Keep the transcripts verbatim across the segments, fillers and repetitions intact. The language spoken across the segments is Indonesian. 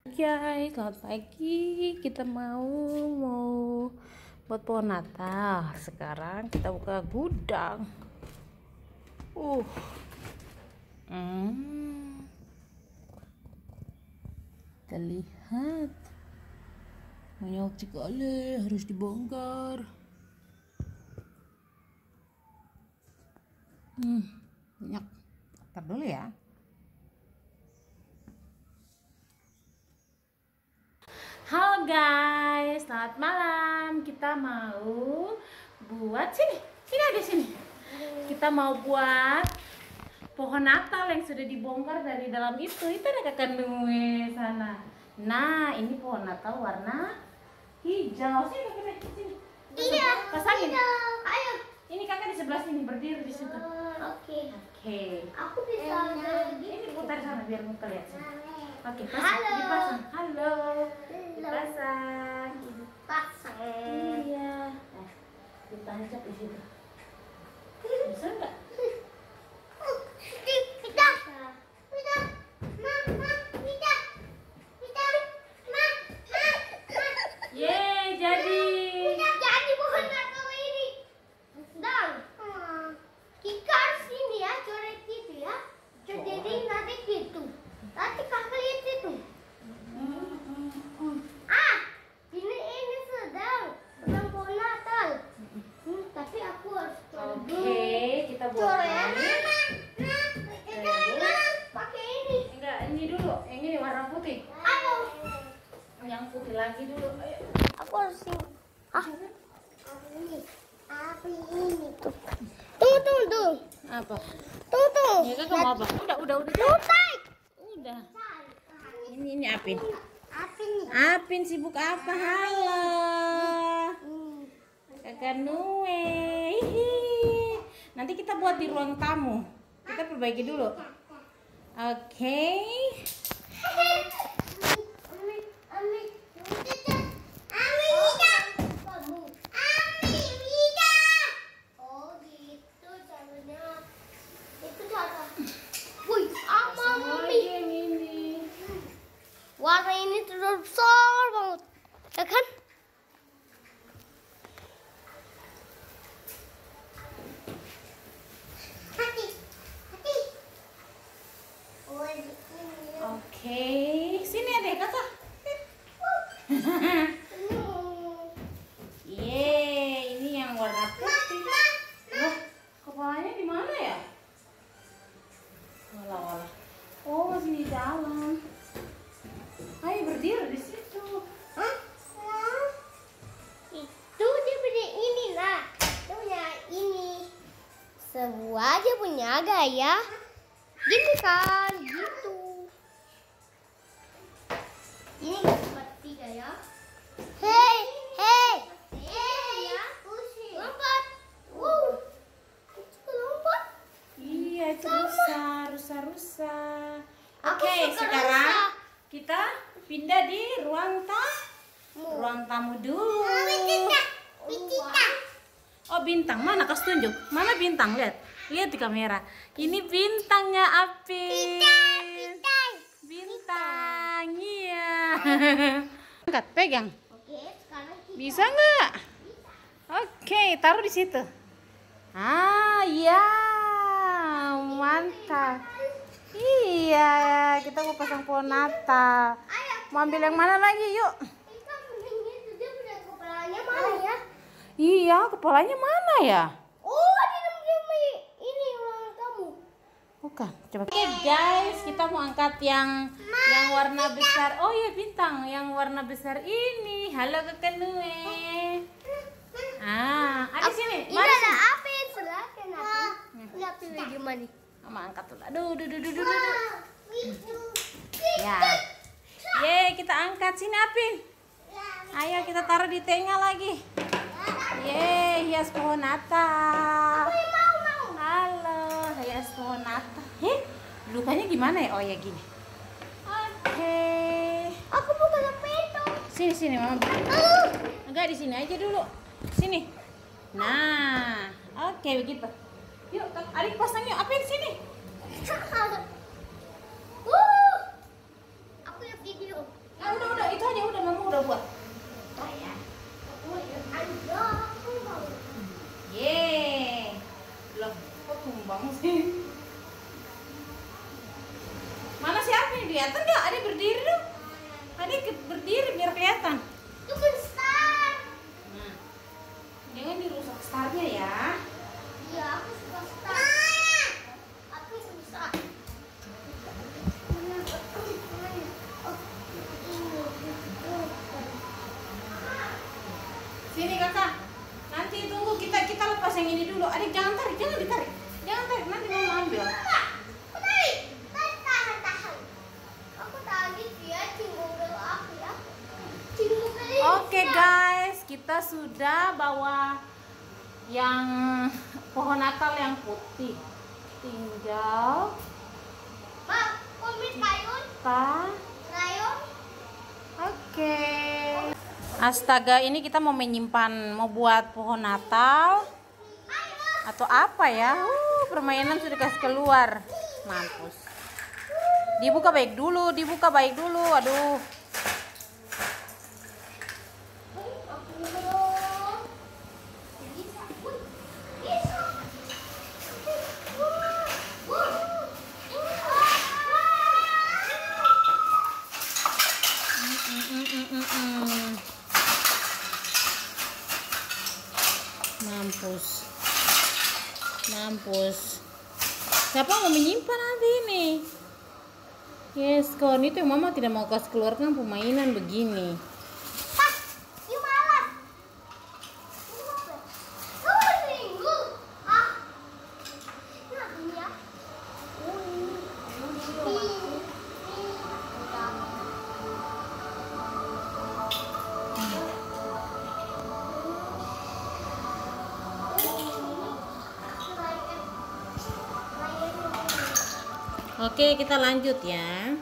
Guys, selamat pagi. Kita mau mau buat pohon Natal. Sekarang kita buka gudang. Uh, hmm. Kita lihat banyak sekali, harus dibongkar. Hmm, banyak. Ntar dulu ya. Halo guys, selamat malam. Kita mau buat sini, sini ada sini. Kita mau buat pohon Natal yang sudah dibongkar dari dalam itu. Itu ada kakak Nue sana. Nah, ini pohon Natal warna hijau. Sini kakak sini. Iya. Pasangin. Ayo. Ini kakak di sebelah sini berdiri di situ. Oke. Okay. Oke. Okay. Aku bisa Ini putar sana biar muka lihat sini. Oke, pasang. Halo. Dipasang. Halo. Dipasang. Pasang. Iya. Nah, ditancap di situ. Bisa enggak? Bisa. Bisa. Ma, ma, bisa. Bisa. Ma, ma, ma. Yeay, jadi. Bisa jadi pohon Natal ini. Dan kita harus ini ya, coret gitu ya. Jadi nanti gitu. Nanti kakak lihat itu. Ah, ini ini sedang sedang pohon Natal. Hmm, tapi aku harus coret dulu. Oke, kita buat Coret. ini. Nah, nah, nah, pakai ini. Enggak, ini dulu. Yang ini warna putih. Ayo. Yang putih lagi dulu. Ayo. Aku harus ini. Ah, ini. Apa ini tuh? Tunggu, tunggu, tunggu. Apa? Tunggu, tunggu. Ya kakak mau apa? Udah, udah, udah. Selesai. Udah. Ini ini Apin. Apa ini? Apin sibuk apa? Halo. Hmm. Kakak Nue. Hihi. Nanti kita buat di ruang tamu. Kita perbaiki dulu. Oke. Oh gitu caranya. Itu cara. Wih, apa mami? Yang ini. Warna ini terlalu besar banget, ya kan? Hati, hati. Oh, ini. Oke. Sini adek kakak. Yeay, ini yang warna putih. Loh, kepalanya di mana ya? Walah, walah. Oh, masih di dalam. Ayo berdiri di situ. Hah? Itu dia punya ini lah. Dia punya ini. Sebuah dia punya gaya. Gini kan, gitu. Ini seperti gaya. Hei, hei, hei ya. Lompat. Wow. Itu lompat. Iya, itu rusa, rusa, rusa. Aku Oke, suka sekarang rusa. kita pindah di ruang tamu. Ruang tamu dulu. Oh, bintang. Mana kas tunjuk? Mana bintang? Lihat. Lihat di kamera. Ini bintangnya Apin. Bintang. Iya. Angkat, pegang. Oke, sekarang kita Bisa nggak? Oke, taruh di situ. Ah, iya. Mantap. Iya, kita mau pasang pohon Natal. Ayo, Mau ambil yang mana lagi? Yuk. kita mendingin itu dia punya kepalanya mana ya? Iya, kepalanya mana ya? Oh, di dalam dia ini ruang tamu. Bukan. Coba. Oke, guys, kita mau angkat yang yang warna besar. Oh iya, bintang. Yang warna besar ini. Halo Kakak Nue. Ah, ada sini. Ini Mari ada sini. api sebelah kenapa? Ini api gimana? Mama angkat dulu. Aduh, duh, duh, duh, duh, duh. Itu. Ya. Yeay, kita angkat sini Apin. Ayo kita taruh di tengah lagi. Yeay, hias pohon Natal. Mau mau. Halo, hias pohon Natal. Heh, lukanya gimana ya? Oh ya gini. Oke. Aku buka pintu. Sini sini Mama. Uh. Enggak, di sini aja dulu. Sini. Nah, oke begitu. Yuk, adik pasang yuk. Apa di sini? Uh. Aku lihat video. Adik berdiri dong. Adik berdiri biar kelihatan. Itu kan star. Nah, jangan dirusak starnya ya. Iya, aku suka star. Aku suka. Sini kakak. Nanti tunggu kita kita lepas yang ini dulu. Adik jangan tarik, jangan ditarik. Jangan tarik, nanti mama ambil. Tarik, tarik, tahan, tahan. Aku tadi dia cinggungel aku ya. Cinggungel. Oke guys, kita sudah bawa yang pohon Natal yang putih. Tinggal Mak, komit kayun, kita. kayun. Oke. Astaga, ini kita mau menyimpan, mau buat pohon Natal atau apa ya? Uh, permainan sudah kasih keluar. Mampus. Dibuka baik dulu, dibuka baik dulu. Aduh. Mm, mm, mm, mm. Mampus. Mampus. Siapa mau menyimpan nanti ini? Yes, kawan itu yang mama tidak mau kasih keluarkan permainan begini. Pas, you malas. Kamu minggu. Ah. Nah, ini ya. Oh, ini. Ini. Oke, kita lanjut ya.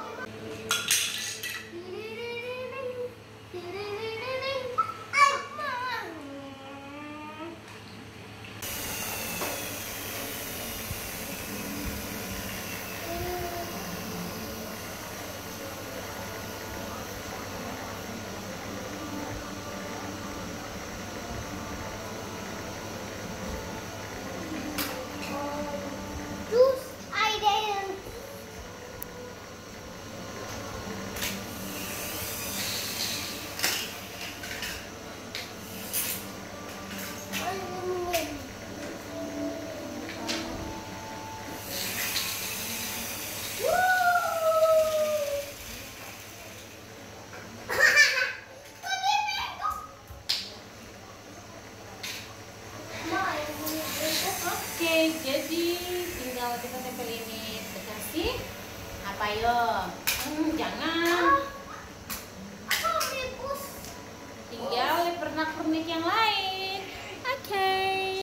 Terus ada yang Oke, jadi tinggal kita tempel ini kasih apa yo?